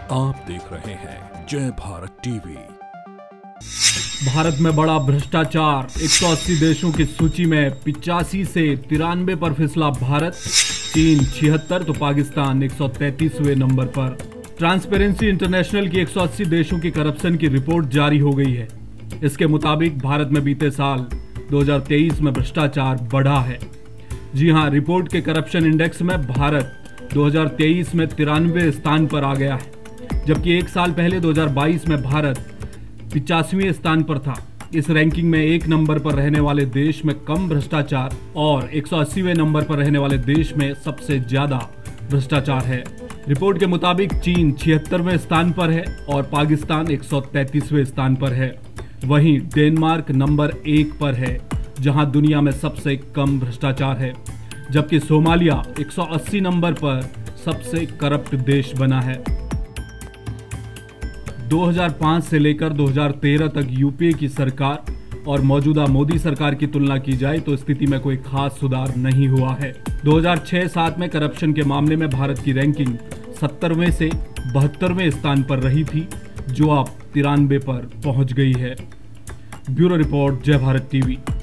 आप देख रहे हैं जय भारत टीवी। भारत में बड़ा भ्रष्टाचार, 180 देशों की सूची में 85 से 93 पर फिसला भारत, चीन 76 तो पाकिस्तान 133वें नंबर पर। ट्रांसपेरेंसी इंटरनेशनल की 180 देशों की करप्शन की रिपोर्ट जारी हो गई है। इसके मुताबिक भारत में बीते साल 2023 में भ्रष्टाचार बढ़ा है। जी हां, रिपोर्ट के करप्शन इंडेक्स में भारत 2023 में 93वें स्थान पर आ गया है, जबकि एक साल पहले 2022 में भारत 85वें स्थान पर था। इस रैंकिंग में एक नंबर पर रहने वाले देश में कम भ्रष्टाचार और 180वें नंबर पर रहने वाले देश में सबसे ज्यादा भ्रष्टाचार है। रिपोर्ट के मुताबिक चीन 76वें स्थान पर है और पाकिस्तान 133वें स्थान पर है। वहीं डेनमार्क नंबर 1 पर है, जहां दुनिया में सबसे कम भ्रष्टाचार है, जबकि सोमालिया 180 नंबर पर सबसे करप्ट देश बना है। 2005 से लेकर 2013 तक यूपीए की सरकार और मौजूदा मोदी सरकार की तुलना की जाए तो स्थिति में कोई खास सुधार नहीं हुआ है। 2006-07 में करप्शन के मामले में भारत की रैंकिंग 70वें से 72वें स्थान पर रही थी, जो अब 93 पर पहुंच गई है। ब्यूरो रिपोर्ट, जय भारत टीवी।